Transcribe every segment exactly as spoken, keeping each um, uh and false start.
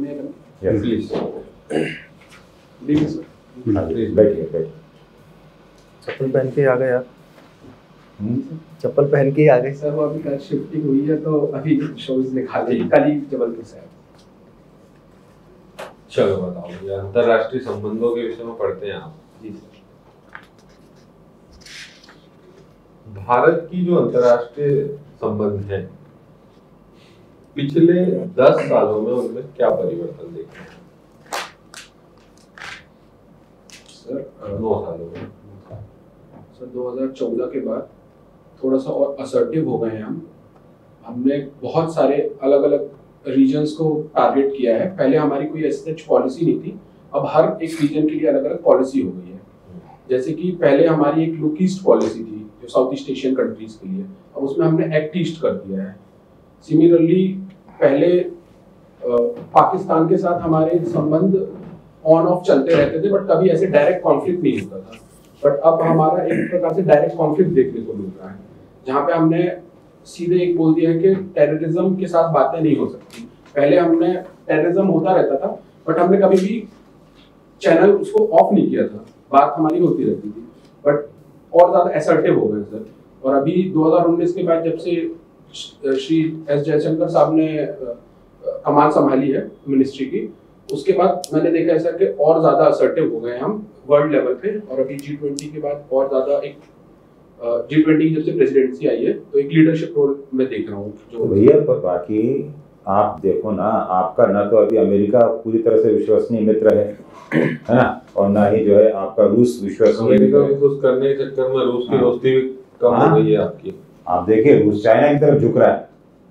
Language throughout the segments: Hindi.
प्लीज बैठिए बैठिए। चप्पल पहन के आ गए यार। चप्पल पहन के आ गए सर। वो अभी कल शिफ्टिंग हुई है तो अभी शोज निकाले ही कल ही जबलपुर से। चलो बताओ, ये अंतरराष्ट्रीय संबंधों के विषय में पढ़ते हैं आप। जी सर। भारत की जो अंतरराष्ट्रीय संबंध है पिछले दस सालों में उनमें क्या परिवर्तन देखे हैं? सर नौ सालों में सर दो हज़ार चौदह के बाद थोड़ा सा और असर्टिव हो गए हैं हम। हमने बहुत सारे अलग अलग रीजन्स को टारगेट किया है। पहले हमारी कोई ऐसी पॉलिसी नहीं थी, अब हर एक रीजन के लिए अलग अलग पॉलिसी हो गई है। जैसे कि पहले हमारी एक लुक ईस्ट पॉलिसी थी जो साउथ ईस्ट एशियन कंट्रीज के लिए, अब उसमें हमने एक्ट ईस्ट कर दिया है। सिमिलरली पहले पाकिस्तान के साथ हमारे संबंध ऑन ऑफ चलते रहते थे, बट कभी ऐसे डायरेक्ट कॉन्फ्लिक्ट नहीं होता था। बट अब हमारा एक प्रकार से डायरेक्ट कॉन्फ्लिक्ट देखने को मिल रहा है, जहाँ पे हमने सीधे एक बोल दिया है कि टेररिज्म के साथ बातें नहीं हो सकती। पहले हमने टेररिज्म होता रहता था, बट हमने कभी भी चैनल उसको ऑफ नहीं किया था, बात हमारी होती रहती थी। बट और ज्यादा असर्टिव हो गए सर। और अभी दो हज़ार उन्नीस के बाद जब से श्री एस जयशंकर साहब ने कमान संभाली है मिनिस्ट्री की, उसके बाद मैंने देखा है सर कि और ज्यादा असर्टिव हो गए हम वर्ल्ड लेवल पे। और अभी जी ट्वेंटी के बाद और ज्यादा एक जी ट्वेंटी की जब से प्रेसिडेंसी आई है तो एक लीडरशिप रोल में देख रहा हूँ जो भैया। पर बाकी आप देखो ना, आपका ना तो अभी अमेरिका पूरी तरह से विश्वसनीय मित्र है है ना, और ना ही जो है आपका रूस विश्वसनीय। अमेरिका को खुश करने के चक्कर में रूस की दोस्ती भी कम हो गई है आपकी। आप देखिए रूस चाइना की तरफ झुक रहा है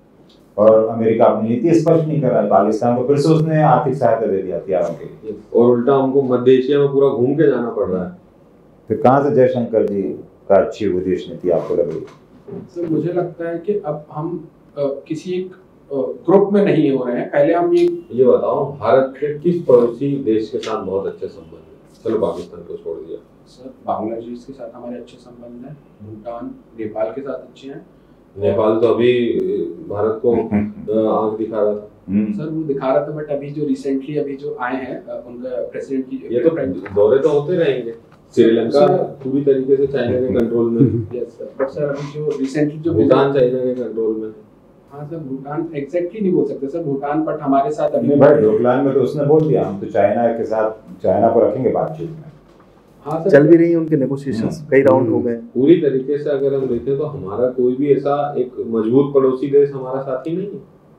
और अमेरिका अपनी नीति स्पष्ट नहीं कर रहा है। पाकिस्तान को फिर से उसने आर्थिक सहायता दे दी हथियारों के लिए, और उल्टा हमको मध्य एशिया में पूरा घूम के जाना पड़ रहा है। फिर कहाँ से जयशंकर जी का अच्छी विदेश नीति आपको लग रही? सर मुझे लगता है कि अब हम आ, किसी एक ग्रुप में नहीं हो रहे हैं। पहले हम ये ये बताओ, भारत के किस पड़ोसी देश के साथ बहुत अच्छे संबंध है? चलो पाकिस्तान को छोड़ दिया। सर बांग्लादेश के साथ हमारे अच्छे संबंध हैं, भूटान नेपाल के साथ अच्छे हैं। नेपाल तो अभी भारत को आंख दिखा रहा था। सर वो दिखा रहा था, बट अभी जो रिसेंटली अभी जो आए हैं उनका प्रेसिडेंट की ये तो दौरे तो होते रहेंगे। श्रीलंका पूरी तरीके से चाइना के कंट्रोल में। Yes sir. बट सर अभी जो रिसेंटली जो भूटान चाइना के कंट्रोल में। हाँ सर भूटान एग्जैक्टली नहीं बोल सकते सर भूटान, बट हमारे साथ अभी भाई डोकलाम में तो उसने बोल दिया हम तो चाइना के साथ चाइना को रखेंगे बातचीत में। हाँ सर चल भी रही है उनके नेगोशिएशंस, कई राउंड हो गए। पूरी तरीके से अगर हम देखें तो हमारा कोई भी ऐसा एक मजबूत पड़ोसी देश हमारा साथी नहीं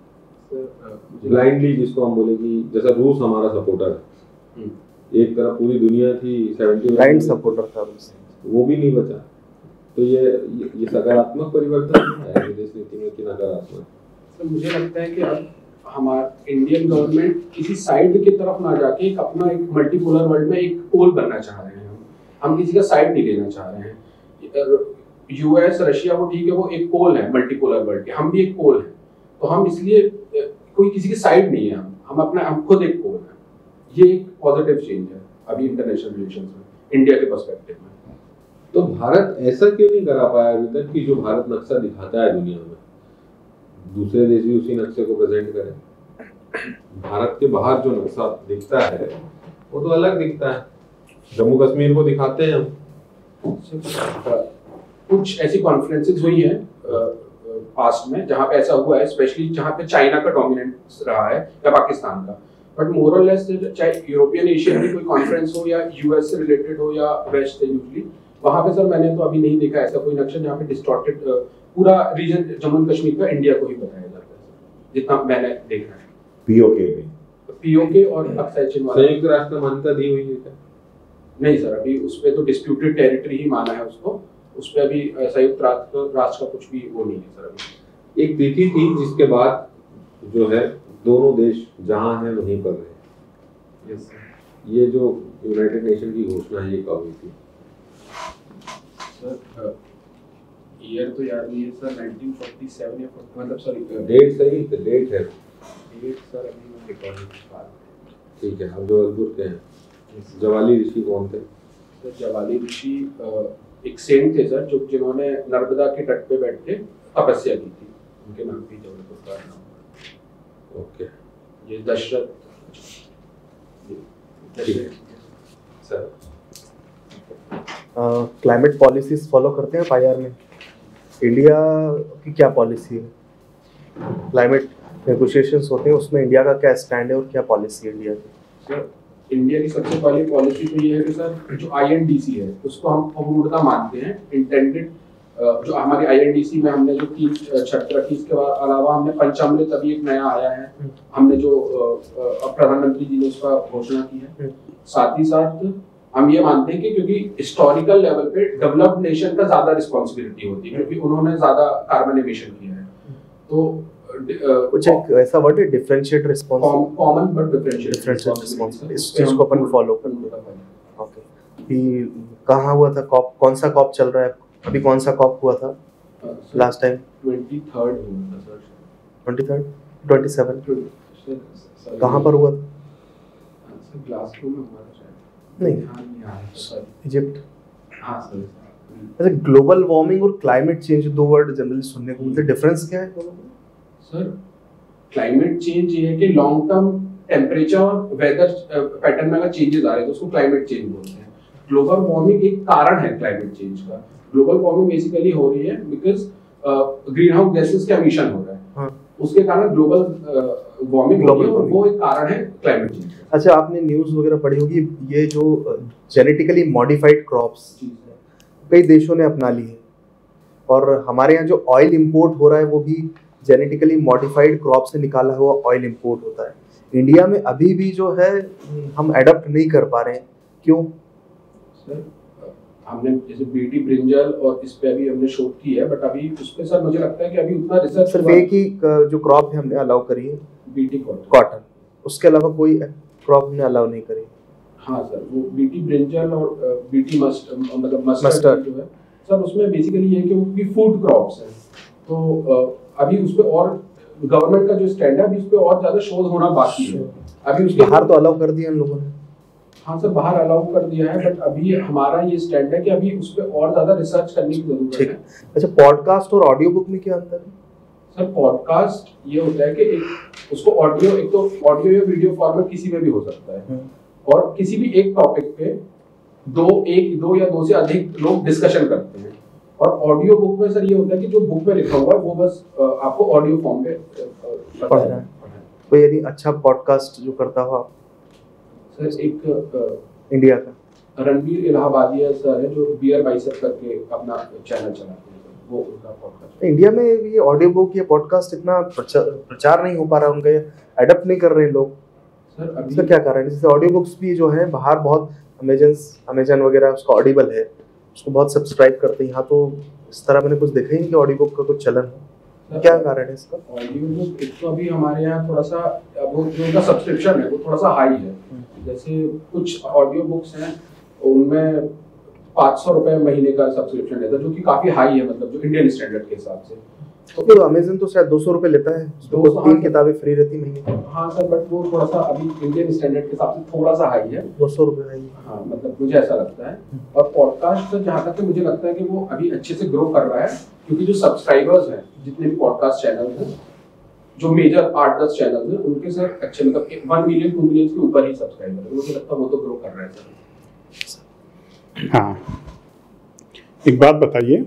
है ब्लाइंडली, जिसको हम बोले कि जैसा रूस हमारा सपोर्टर है, एक तरफ पूरी दुनिया थी सेवेंटी ब्लाइंड सपोर्टर था रूस, वो भी नहीं बचा। तो ये ये, ये सकारात्मक परिवर्तन है विदेश नीति में कि नकारात्मक? सर मुझे लगता है कि अब हमारा इंडियन गवर्नमेंट किसी साइड की तरफ ना जाके एक अपना एक मल्टीपोलर वर्ल्ड में एक पोल बनना चाह रहे हैं। हम किसी का साइड नहीं लेना चाह रहे हैं। यूएस रशिया वो ठीक है, वो एक पोल है मल्टीपोलर वर्ल्ड के, हम भी एक पोल है। तो हम इसलिए कोई किसी की साइड नहीं है, हम हम अपना हम खुद एक पोल है। ये एक पॉजिटिव चेंज है अभी इंटरनेशनल रिलेशंस में इंडिया के पर्सपेक्टिव में। तो भारत ऐसा क्यों नहीं करा पाया अभी तक कि जो भारत नक्शा दिखाता है दुनिया में, दूसरे देश भी उसी नक्शे को प्रेजेंट करें? भारत के बाहर जो नक्शा दिखता है वो तो अलग दिखता है। जम्मू कश्मीर को दिखाते हैं हम। कुछ ऐसी कॉन्फ्रेंसेस हुई हैं पास्ट में जहाँ पे ऐसा हुआ है, स्पेशली जहाँ पे चाइना का डोमिनेंस रहा है या पाकिस्तान का। बट मोर और लेस चाहे यूरोपियन एशिया की कोई कॉन्फ्रेंस हो या यूएस से रिलेटेड हो या वेस्ट से, यूजली वहाँ पे सर मैंने तो अभी नहीं देखा ऐसा कोई नक्शा जहाँ पे डिस्टॉर्टेड पूरा रीजन जम्मू कश्मीर का इंडिया को ही बताया जाता है, जितना मैंने देखा है। पीओके में पीओके और अक्सर संयुक्त राष्ट्र मान्यता दी हुई है क्या? नहीं सर, अभी उस पे तो डिस्प्यूटेड टेरिटरी ही माना है उसको। उस पे अभी संयुक्त राष्ट्र राष्ट्र का कुछ भी वो नहीं है सर अभी। एक तिथि थी जिसके बाद जो है दोनों देश जहां हैं वहीं पर रहे। Yes sir. ये जो यूनाइटेड नेशन की घोषणा है ये कब हुई थी? सर ईयर तो याद नहीं है सर, नाइनटीन फोर्टी सेवन या मतलब सॉरी डेट सही है, डेट है डेट सर अभी मैं रिकॉर्ड। ठीक है। हम जबलपुर के हैं। जवाली ऋषि कौन थे? सर जवाली ऋषि एक सेंट थे सर, जो जिन्होंने नर्मदा के तट पे बैठ के तपस्या की थी, उनके नाम भी जबलपुर का नाम। ओके। ये Dashrath sir climate policies follow करते हैं पाईआर में? इंडिया की क्या पॉलिसी है? क्लाइमेट नेगोशिएशंस होते हैं, उसमें इंडिया का क्या स्टैंड है और क्या पॉलिसी है इंडिया की? सर इंडिया की सबसे पहली पॉलिसी तो ये है कि सर जो आईएनडीसी है उसको हम अपूर्णता मानते हैं। इंटेंडेड जो हमारी आईएनडीसी में हमने जो तीन शर्त रखी, इसके अलावा हमने पंचामृत अभी एक नया आया है, हमने जो प्रधानमंत्री जी ने उसका घोषणा की है। साथ ही साथ हम ये मानते हैं कि क्योंकि हिस्टोरिकल लेवल पे डेवलप्ड नेशन का ज्यादा रिस्पॉन्सिबिलिटी होती है क्योंकि उन्होंने ज्यादा कार्बन एमिशन किया है, तो कुछ एक ऐसा वर्ड है differentiate response, common but differentiate response, इस चीज को अपन फॉलो करते हैं। ओके, कि कहाँ हुआ था कॉप, कौन सा कॉप चल रहा है अभी? कौन सा कॉप हुआ था लास्ट टाइम? ट्वेंटी थर्ड हुआ था sir. Twenty third twenty seven कहाँ पर हुआ था? ग्लासगो में हुआ था शायद। नहीं, हाँ नहीं आया सर, इजिप्ट। हाँ सर। अच्छा, ग्लोबल वार्मिंग और क्लाइमेट चेंज दो वर्ड जनरली सुनने को मिलते हैं, डिफरेंस क्या है दोनों में? सर क्लाइमेट चेंज ये है कि लॉन्ग टर्म टेम्परेचर और वेदर पैटर्न में अगर चेंजेस आ रहे हैं तो उसको क्लाइमेट चेंज बोलते हैं। ग्लोबल वार्मिंग एक कारण है क्लाइमेट चेंज का। ग्लोबल वार्मिंग बेसिकली हो रही है बिकॉज ग्रीन हाउस गैसेस का एमिशन हो रहा है, हाँ। उसके कारण ग्लोबल वार्मिंग हो रही है और वो एक कारण है क्लाइमेट चेंज। अच्छा, आपने न्यूज़ वगैरह पढ़ी होगी, ये जो जेनेटिकली मॉडिफाइड क्रॉप्स कई देशों ने अपना ली है और हमारे यहाँ जो ऑयल इंपोर्ट हो रहा है वो भी जेनेटिकली मॉडिफाइड क्रॉप से निकाला हुआ ऑयल इंपोर्ट होता है। इंडिया में अभी भी जो है हम एडप्ट नहीं कर पा रहे हैं, क्यों? सर हमने जैसे बीटी ब्रिंजल और इस पे अभी हमने शोध की है, बट अभी उस पे सर मुझे लगता है कि अभी उतना रिसर्च सिर्फ एक ही जो क्रॉप है हमने अलाउ करी है, बीटी कॉटन, उसके अलावा कोई क्रॉप हमने अलाउ नहीं करी। हाँ सर, वो बीटी ब्रिंजल और बीटी मस्ट मतलब मस्टर्ड जो है सर, उसमें बेसिकली ये है कि वो फूड क्रॉप्स हैं, तो अभी उस पे और गवर्नमेंट का जो स्टैंड है अभी उस पे और ज्यादा शोध होना बाकी है। अभी उसके बाहर तो अलाउ कर दिया इन लोगों ने। हाँ सर, बाहर अलाउ कर दिया है, बट अभी हमारा ये स्टैंड है कि अभी उस पे और ज्यादा रिसर्च करने की जरूरत है। अच्छा, पॉडकास्ट और ऑडियो बुक में क्या अंतर है? सर पॉडकास्ट ये होता है कि एक उसको ऑडियो, एक तो ऑडियो या वीडियो फॉर्मेट किसी में भी हो सकता है और किसी भी एक टॉपिक पे दो एक दो या दो से अधिक लोग डिस्कशन करते हैं। और ऑडियो बुक में सर ये होता है कि जो बुक में लिखा हुआ है वो बस आपको ऑडियो फॉर्म पे पढ़ना है। कोई यानी अच्छा पॉडकास्ट जो करता हो आप? सर एक इंडिया का रणवीर इलाहाबादिया सर है जो बियर बाइसेप करके अपना चैनल चलाते हैं, वो उनका पॉडकास्ट। इंडिया में ये ऑडियो बुक या पॉडकास्ट इतना प्रचार नहीं हो पा रहा, उनका एडप्ट नहीं कर रहे हैं लोग। सर अभी इसका क्या कारण है? जैसे ऑडियो बुक्स भी जो है बाहर बहुत अमेजन अमेजन वगैरह उसका ऑडिबल है, उसको बहुत सब्सक्राइब करते हैं। यहाँ तो इस तरह मैंने कुछ देखा ही नहीं कि ऑडियो बुक का कुछ चलन है। क्या कारण है इसका? ऑडियो बुक एक तो अभी हमारे यहाँ थोड़ा सा वो जो उनका सब्सक्रिप्शन है वो थोड़ा सा हाई है। जैसे कुछ ऑडियो बुक्स हैं उनमें पाँच सौ रुपए महीने का सब्सक्रिप्शन रहता है, जो कि काफी हाई है, मतलब जो इंडियन स्टैंडर्ड के हिसाब से। तो अमेजन तो शायद दो सौ रुपए लेता है, दो सौ तीन किताबें फ्री रहती महीने। हाँ सर, बट वो थोड़ा सा अभी इंडियन स्टैंडर्ड के हिसाब से थोड़ा सा हाई है, दो सौ रुपए हाई। हाँ मतलब मुझे ऐसा लगता है। और पॉडकास्ट तो जहाँ तक मुझे लगता है कि वो अभी अच्छे से ग्रो कर रहा है, क्योंकि जो सब्सक्राइबर्स हैं जितने भी पॉडकास्ट चैनल हैं, जो मेजर आठ दस चैनल हैं, उनके सर अच्छे मतलब वन मिलियन टू मिलियन के ऊपर ही सब्सक्राइबर है। मुझे लगता है वो तो ग्रो कर रहा है सर। हाँ, एक बात बताइए,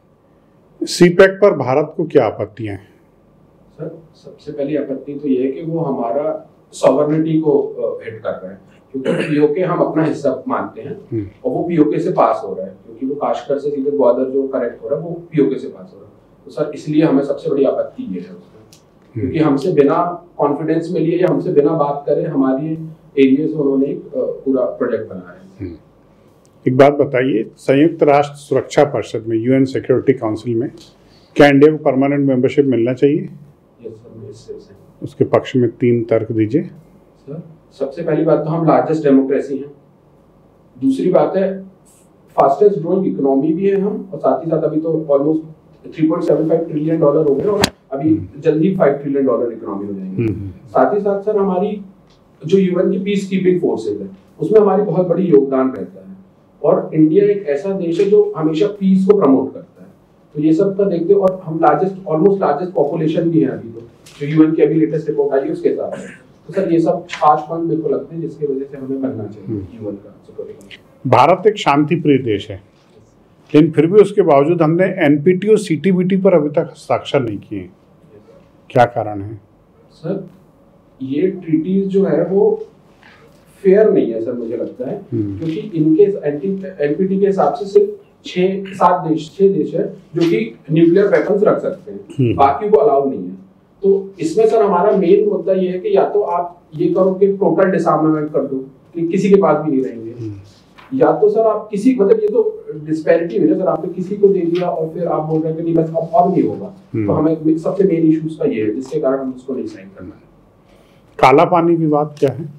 सीपैक पर भारत को क्या आपत्तियां हैं? सर सबसे पहली आपत्ति तो ये है कि वो हमारा सॉवरेनिटी को हिट कर रहा है, क्योंकि पीओके हम अपना हिस्सा मानते हैं और वो पीओके से पास हो रहा है, क्योंकि वो काशकर से सीधे ग्वादर जो करेक्ट हो रहा है वो पीओके से पास हो रहा है। तो सर इसलिए हमें सबसे बड़ी आपत्ति ये है उसमें, क्योंकि हमसे बिना कॉन्फिडेंस में लिए या हमसे बिना बात करे हमारी एरिया से उन्होंने एक पूरा प्रोजेक्ट बनाया है। एक बात बताइए, संयुक्त राष्ट्र सुरक्षा परिषद में, यूएन सिक्योरिटी काउंसिल में क्या इंडिया को परमानेंट मेंबरशिप मिलना चाहिए? यस सर, इससे से उसके पक्ष में तीन तर्क दीजिए। सर सबसे पहली बात तो हम लार्जेस्ट डेमोक्रेसी हैं, दूसरी बात है फास्टेस्ट ग्रोइंग इकोनॉमी भी है हम, और साथ ही साथ अभी तो almost three point seven five trillion dollar हो गए और अभी जल्दी फाइव ट्रिलियन डॉलर इकोनॉमी हो जाएंगे। साथ ही साथ सर हमारी जो यूएन की पीस कीपिंग फोर्सेज है उसमें हमारी बहुत बड़ी योगदान रहता है, और इंडिया एक ऐसा देश है जो हमेशा पीस को प्रमोट करता है। तो ये सब का देखते हो, और हम लार्जेस्ट ऑलमोस्ट लार्जेस्ट पॉपुलेशन भी है अभी तो, जो यूएन की अभी लेटेस्ट रिपोर्ट आई है उसके हिसाब से। तो सर ये सब पांच पॉइंट मेरे को लगते हैं जिसकी वजह से हमें बनना चाहिए यूएन का सिक्योरिटी। भारत एक शांति प्रिय देश है, लेकिन फिर भी उसके बावजूद हमने एनपीटी और सीटीबीटी पर अभी तक हस्ताक्षर नहीं किए, क्या कारण है? सर ये ट्रीटीज जो है वो फेयर नहीं है सर, मुझे लगता है, क्योंकि इनके एनपीटी के हिसाब से सिर्फ छह सात देश छह देश है जो कि न्यूक्लियर वेपन्स रख सकते हैं, बाकी वो अलाउ नहीं है। तो इसमें सर हमारा मेन मुद्दा ये है कि या तो आप ये करो कि टोटल डिसआर्मामेंट कर दो कि किसी के पास भी नहीं रहेंगे, या तो सर आप किसी मतलब ये तो डिस्पैरिटी है ना सर, आपने किसी को दे दिया और फिर आप बोल रहे हैं कि नहीं बस अब अब नहीं होगा। तो हमें सबसे मेन इश्यूज का ये है जिसके कारण हम उसको नहीं साइन करना है। काला पानी विवाद क्या है?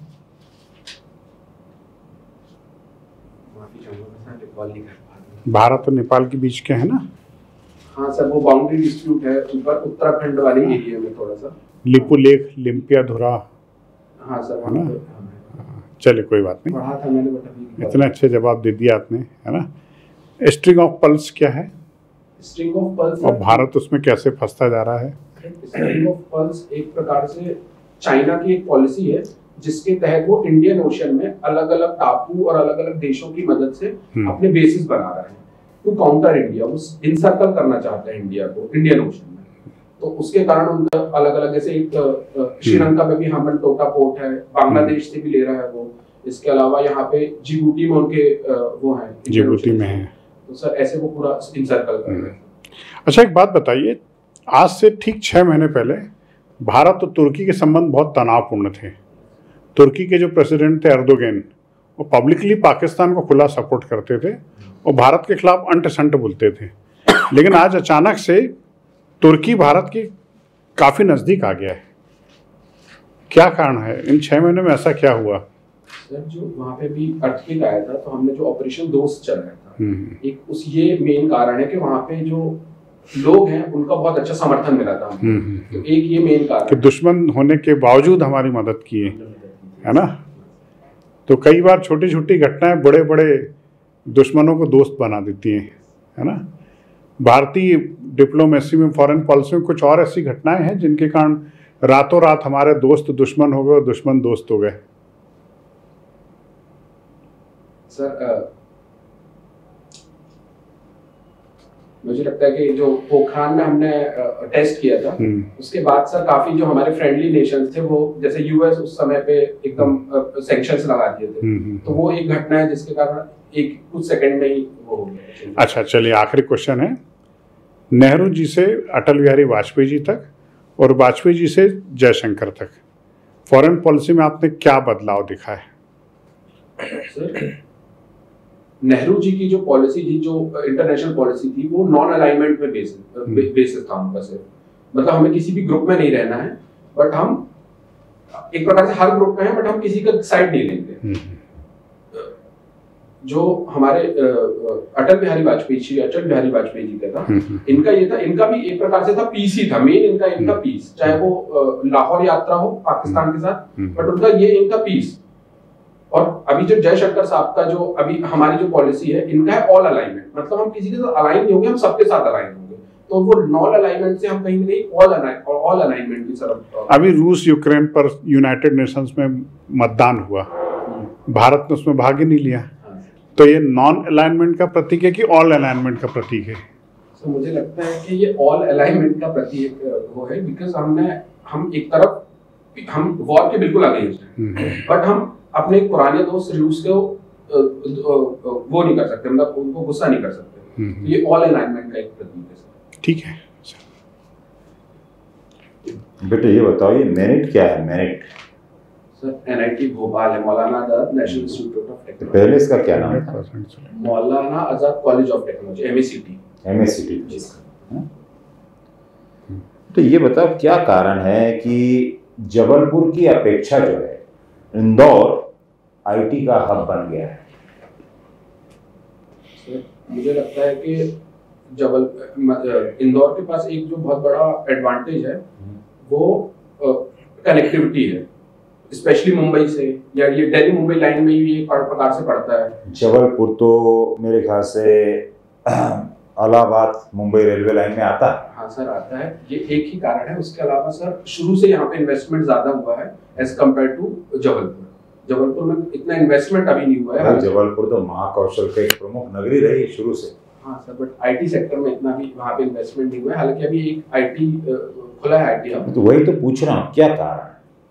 माफी चाहूंगा सर, रिकॉल नहीं कर पा रहा। भारत और नेपाल के बीच के है ना? हाँ सर, वो बाउंड्री डिस्प्यूट है ऊपर उत्तराखंड वाले एरिया में थोड़ा सा। लिपु लेख, लिम्पियाधुरा। हाँ सर, है ना? चलिए कोई बात नहीं, पढ़ा था मैंने बट अभी इतने अच्छे जवाब दे दिया आपने, है ना। स्ट्रिंग ऑफ पल्स क्या है स्ट्रिंग ऑफ पल्स और भारत उसमें कैसे फंसता जा रहा है? स्ट्रिंग ऑफ पल्स एक प्रकार से चाइना की एक पॉलिसी है जिसके तहत वो इंडियन ओशन में अलग अलग टापू और अलग अलग देशों की मदद से अपने बेसिस बना रहा है टू काउंटर इंडिया। वो इनसर्कल करना चाहता है इंडिया को इंडियन ओशन में, तो उसके कारण उनका अलग अलग जैसे एक श्रीलंका में भी हम्बनटोटा पोर्ट है, बांग्लादेश से भी ले रहा है वो, इसके अलावा यहाँ पे जिबूटी में उनके वो हैं, जिबूटी में है। तो सर ऐसे वो पूरा इनसर्कल कर रहे हैं। अच्छा एक बात बताइए, आज से ठीक छह महीने पहले भारत और तुर्की के संबंध बहुत तनावपूर्ण थे। तुर्की के जो प्रेसिडेंट थे एर्दोगन, वो पब्लिकली पाकिस्तान को खुला सपोर्ट करते थे और भारत के खिलाफ अंट संट बोलते थे, लेकिन आज अचानक से तुर्की भारत के काफी नजदीक आ गया है, क्या कारण है? इन छह महीने में ऐसा क्या हुआ? सर जो वहाँ पे भी अर्थक्वेक आया था तो हमने जो ऑपरेशन दोस्त चल रहा था, एक उस ये मेन कारण है कि वहाँ पे जो लोग हैं उनका बहुत अच्छा समर्थन मिला था, तो एक ये मेन कारण कि दुश्मन होने के बावजूद हमारी मदद किए, है ना। तो कई बार छोटी छोटी घटनाएं बड़े बड़े दुश्मनों को दोस्त बना देती हैं, है ना। भारतीय डिप्लोमेसी में, फॉरेन पॉलिसी में कुछ और ऐसी घटनाएं हैं जिनके कारण रातों रात हमारे दोस्त दुश्मन हो गए और दुश्मन दोस्त हो गए। सर आ, मुझे लगता है कि जो पोखरान में हमने टेस्ट किया था उसके बाद सर काफी जो हमारे फ्रेंडली नेशंस थे वो जैसे यूएस उस समय पे एकदम सैंक्शंस लगा दिए थे, तो वो एक घटना है जिसके कारण एक कुछ सेकंड में ही वो हो गया। अच्छा चलिए, आखिरी क्वेश्चन है, नेहरू जी से अटल बिहारी वाजपेयी जी तक और वाजपेयी जी से जयशंकर तक फॉरेन पॉलिसी में आपने क्या बदलाव दिखा है? सर नेहरू जी की जो पॉलिसी थी, जो इंटरनेशनल पॉलिसी थी, वो नॉन अलाइनमेंट में बेसिस बेसिस था उनका सिर्फ, मतलब हमें किसी भी ग्रुप में नहीं रहना है, बट हम एक प्रकार से हर ग्रुप में हैं बट हम किसी का साइड नहीं लेंगे। जो हमारे अटल बिहारी वाजपेयी जी अटल बिहारी वाजपेयी जी का था, इनका ये था, इनका भी एक प्रकार से था पीस ही था मेन, इनका इनका पीस, चाहे वो लाहौर यात्रा हो पाकिस्तान के साथ, बट उनका ये इनका पीस। और अभी जो जयशंकर साहब का जो अभी हमारी जो पॉलिसी है, इनका है ऑल अलाइनमेंट, मतलब हम किसी के साथ अलाइन नहीं होंगे, हम सबके साथ अलाइन होंगे, तो वो नॉन अलाइनमेंट से हम कहीं ना कहीं ऑल ऑल अलाइनमेंट की तरफ। अभी रूस यूक्रेन पर यूनाइटेड नेशंस में मतदान हुआ, भारत ने उसमें भाग ही नहीं लिया, तो ये नॉन अलाइनमेंट का प्रतीक है कि ऑल अलाइनमेंट का प्रतीक है? तो मुझे लगता है कि ये ऑल अलाइनमेंट का प्रतीक वो है, बिकॉज हमने हम एक तरफ हम वॉर के बिल्कुल अगेंस्ट हैं, बट हम अपने पुराने दोस्त रूस को वो नहीं कर सकते, मतलब उनको गुस्सा नहीं कर सकते, ये ऑल अलाइनमेंट का एक प्रतीक है। ठीक है बेटे, ये बताओ ये मेरिट क्या है? मेरिट सर एनआईटी भोपाल है, Maulana Azad national institute of technology. पहले इसका क्या नाम था? Maulana Azad college of technology, MACT. MACT. तो ये बताओ क्या कारण है कि जबलपुर की अपेक्षा जो है इंदौर आईटी का हब बन गया है? मुझे लगता है कि जबल इंदौर के पास एक जो बहुत बड़ा एडवांटेज है वो कनेक्टिविटी है, स्पेशली मुंबई से, या ये दिल्ली मुंबई लाइन में भी एक प्रकार से पड़ता है। जबलपुर तो मेरे ख्याल से इलाहाबाद मुंबई रेलवे लाइन में आता है। हाँ सर आता है, ये एक ही कारण है। उसके अलावा सर शुरू से यहाँ पे इन्वेस्टमेंट ज्यादा हुआ है as compare to Jabalpur. Jabalpur में इतना इन्वेस्टमेंट अभी नहीं हुआ है। जबलपुर तो महाकौशल का एक प्रमुख नगरी रही शुरू से। हाँ सर, बट आईटी सेक्टर में इतना भी वहाँ पे इन्वेस्टमेंट नहीं हुआ है। हालांकि अभी एक आईटी खुला है, आईटी हब। तो वही तो पूछ रहा हूँ, क्या कारण?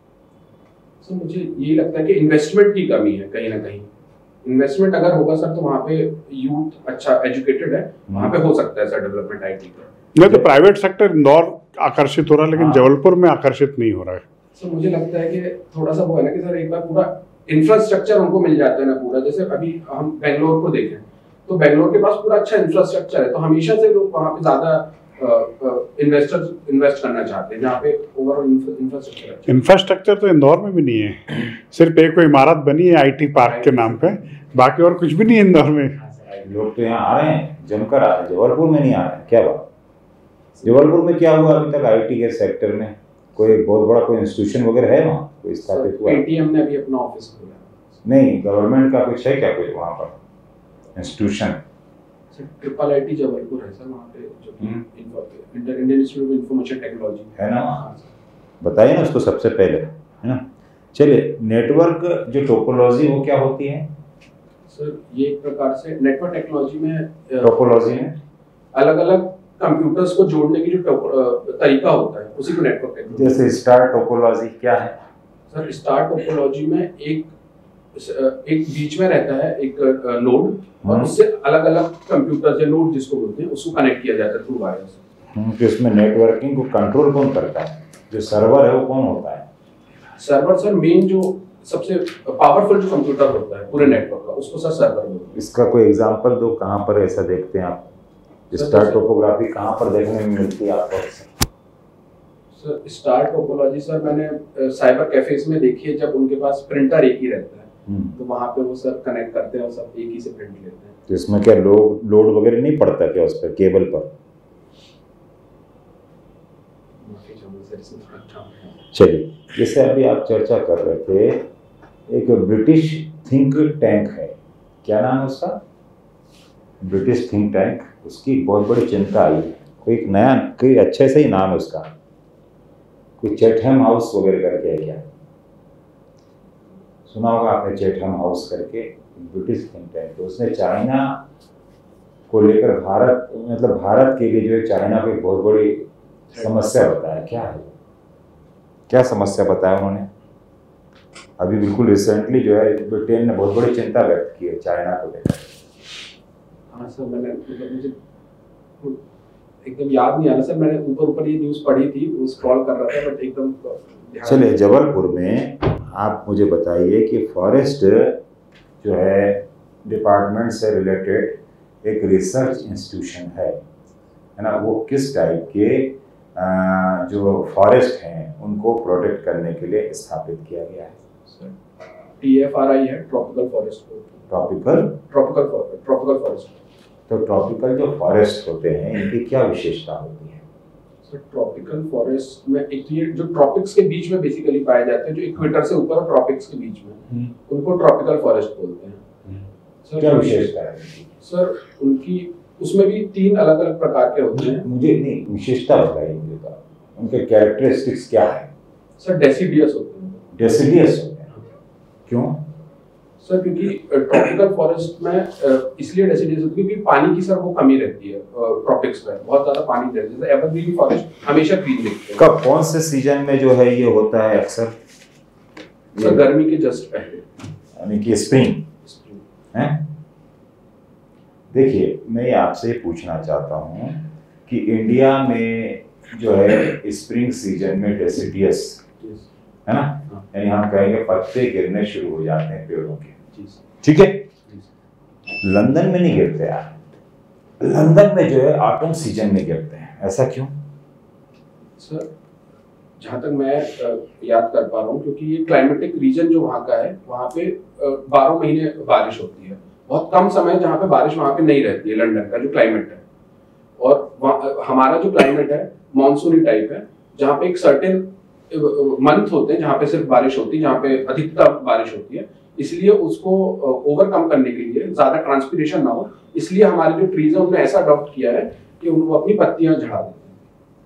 सर मुझे यही लगता है कि इन्वेस्टमेंट की कमी है कहीं ना कहीं। इन्वेस्टमेंट अगर होगा सर तो वहाँ पे यूथ अच्छा एजुकेटेड है, वहाँ पे हो सकता है सर डेवलपमेंट आईटी का। नहीं तो प्राइवेट सेक्टर इंदौर आकर्षित हो रहा है, लेकिन हाँ। जबलपुर में आकर्षित नहीं हो रहा है। सर मुझे लगता है कि थोड़ा सा वो है ना कि सर एक बार पूरा इंफ्रास्ट्रक्चर उनको मिल जाता है ना पूरा। जैसे अभी हम बेंगलोर को देखें तो बेंगलोर के पास पूरा अच्छा इंफ्रास्ट्रक्चर है, तो हमेशा से लोग वहाँ पे ज्यादा इन्वेस्टर्स इन्वेस्ट करना चाहते हैं जहाँ पे ओवरऑल इंफ्रास्ट्रक्चर। इंफ्रास्ट्रक्चर तो इंदौर में भी नहीं है, सिर्फ एक कोई इमारत बनी है आईटी पार्क के नाम पे, बाकी और कुछ भी नहीं है इंदौर में। लोग तो यहाँ आ रहे हैं, जमकर आ रहे हैं, जबलपुर में नहीं आ रहे हैं, क्या बात? जबलपुर में क्या हुआ अभी तक आईटी के सेक्टर में? कोई बहुत बड़ा कोई इंस्टीट्यूशन वगैरह है वहाँ कोई स्थापित हुआ? पेटीएम ने अभी अपना ऑफिस खोला है। नहीं, गवर्नमेंट का कुछ है क्या कुछ वहाँ पर इंस्टीट्यूशन? ट्रिपल आईटी जबलपुर है सर, वहाँ पे जो कि Indian institute of information technology है ना। बताइए ना उसको सबसे पहले, है ना। चलिए, नेटवर्क जो टोपोलॉजी वो क्या होती है सर? ये एक प्रकार से नेटवर्क टेक्नोलॉजी में टोपोलॉजी में अलग अलग कंप्यूटर्स को जोड़ने की जो तरीका होता है उसी को नेटवर्क टेक्नोलॉजी। जैसे स्टार टोपोलॉजी क्या है सर? स्टार टोपोलॉजी में एक एक बीच में रहता है एक नोड और उससे अलग अलग कंप्यूटर्स या नोड जिसको बोलते हैं उसको कनेक्ट किया जाता है थ्रू वायर्स। तो इसमें नेटवर्किंग को कंट्रोल कौन करता है? जो सर्वर है वो कौन होता है? सर्वर सर मेन जो सबसे पावरफुल जो कंप्यूटर होता है पूरे नेटवर्क का उसको सर सर्वर बोलते हैं। इसका कोई एग्जांपल दो, कहाँ पर ऐसा देखते हैं आप? स्टार टोपोग्राफी कहाँ पर देखने में मिलती है आपको? सर स्टार टोपोलॉजी सर मैंने साइबर कैफेज में देखी है, जब उनके पास प्रिंटर एक ही रहता है तो वहाँ पे वो सर कनेक्ट करते हैं और सब एक ही से प्रिंट लेते हैं। तो इसमें क्या लोड लोड वगैरह नहीं पड़ता क्या उस पर, केबल पर? चलिए, जैसे अभी आप चर्चा कर रहे थे, एक ब्रिटिश थिंक टैंक है, क्या नाम है उसका? ब्रिटिश थिंक टैंक, उसकी बहुत बड़ी चिंता आई है। कोई एक नया, कोई अच्छे से ही नाम है उसका, कोई चैथम हाउस वगैरह करके है क्या? सुना होगा आपने चैथम हाउस करके, ब्रिटिश थिंक टैंक। तो उसने चाइना को लेकर भारत, मतलब भारत के लिए जो है चाइना को एक बहुत बड़ी समस्या बताया। क्या है, क्या समस्या बताया उन्होंने? अभी बिल्कुल रिसेंटली जो है ब्रिटेन ने बहुत बड़ी चिंता व्यक्त की है चाइना को लेकर। हाँ सर, मैंने मतलब मुझे एकदम याद नहीं आ रहा सर, मैंने ऊपर ऊपर ये न्यूज़ पढ़ी थी, वो स्क्रॉल कर रहा था बट एकदम। चलिए, जबलपुर में आप मुझे बताइए कि फॉरेस्ट जो है डिपार्टमेंट से रिलेटेड एक रिसर्च इंस्टीट्यूशन है है ना, वो किस टाइप के आ, जो फॉरेस्ट हैं उनको प्रोटेक्ट करने के लिए स्थापित किया गया है? टी एफ आर आई है, tropical forest. Tropical tropical tropical forest. तो ट्रॉपिकल जो फॉरेस्ट होते हैं इनकी क्या विशेषता होती है? सर ट्रॉपिकल फॉरेस्ट में एक तो ये जो ट्रॉपिक्स के बीच में बेसिकली पाए जाते हैं, जो इक्वेटर से ऊपर और ट्रॉपिक्स के बीच में, उनको ट्रॉपिकल फॉरेस्ट बोलते हैं। सर क्या विशेषता है? सर उनकी उसमें भी तीन अलग अलग प्रकार के होते हैं। मुझे नहीं, विशेषता बताइए मुझे, तो उनके कैरेक्टरिस्टिक्स क्या है? सर डेसिडियस होते हैं। डेसिडियस होते हैं, क्यों? सर क्योंकि ट्रॉपिकल फॉरेस्ट में इसलिए डेसिडियस होती है क्योंकि पानी की सर वो कमी रहती है। ट्रॉपिक्स में बहुत ज्यादा पानी रहता है, जैसे एवरग्रीन फॉरेस्ट हमेशा ग्रीन दिखते हैं। कब, कौन से सीजन में जो है ये होता है अक्सर? सर गर्मी के जस्ट पहले, यानी कि स्प्रिंग है। देखिए, मैं आपसे पूछना चाहता हूँ कि इंडिया में जो है स्प्रिंग सीजन में डेसिडियस है ना, यानी हम कहेंगे पत्ते गिरने शुरू हो जाते हैं पेड़ों के, ठीक है। लंदन में नहीं गिरते यार, लंदन में जो है ऑटम सीजन में गिरते हैं, ऐसा क्यों? सर जहाँ तक मैं याद कर पा रहा हूँ, क्योंकि ये क्लाइमेटिक रीजन जो वहाँ का है, वहाँ पे बारह महीने बारिश होती है। बहुत कम समय जहाँ पे बारिश वहाँ पे नहीं रहती है, लंदन का जो क्लाइमेट है। और हमारा जो क्लाइमेट है मानसूनी टाइप है, जहाँ पे एक सर्टेन मंथ होते हैं जहाँ पे सिर्फ बारिश होती है, जहाँ पे अधिकतम बारिश होती है। इसलिए उसको ओवरकम करने के लिए, ज्यादा ट्रांसपीरेशन ना हो, इसलिए हमारे जो ट्रीज है उन्होंने ऐसा अडॉप्ट किया है कि उनको अपनी पत्तियां झड़ा देते हैं।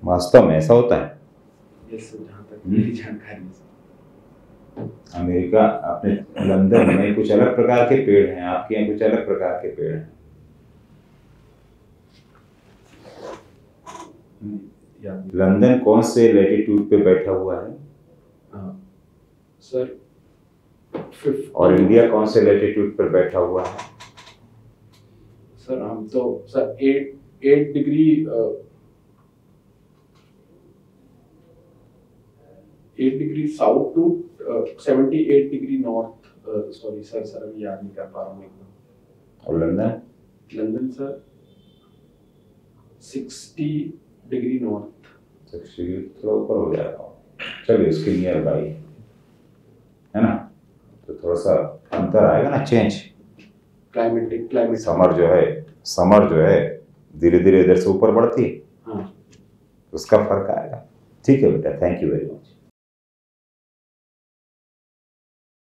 वास्तव में ऐसा होता है? यस सर, जहाँ तक मेरी जानकारी है सर। अमेरिका अपने लंदन में कुछ अलग प्रकार के पेड़ हैं, आपके यहाँ कुछ अलग प्रकार के पेड़ हैं। याद नहीं। लंदन कौन से लैटिट्यूड पे बैठा हुआ है? हाँ सर, फिफ्थ। और इंडिया कौन से लैटिट्यूड पर बैठा हुआ है? सर हम तो sir eight eight degree eight degree south to seventy eight degree north. Sorry sir sir अभी याद नहीं कर पा रहा हूँ एकदम। और London? London sir sixty degree north. थोड़ा ऊपर हो जाएगा, चलिए उसके नियर बाई है ना, तो थोड़ा सा अंतर आएगा ना, चेंज। क्लाइमेटिक क्लाइमेट समर जो है समर जो है धीरे धीरे इधर से ऊपर बढ़ती है, हाँ उसका फर्क आएगा। ठीक है बेटा, थैंक यू वेरी मच।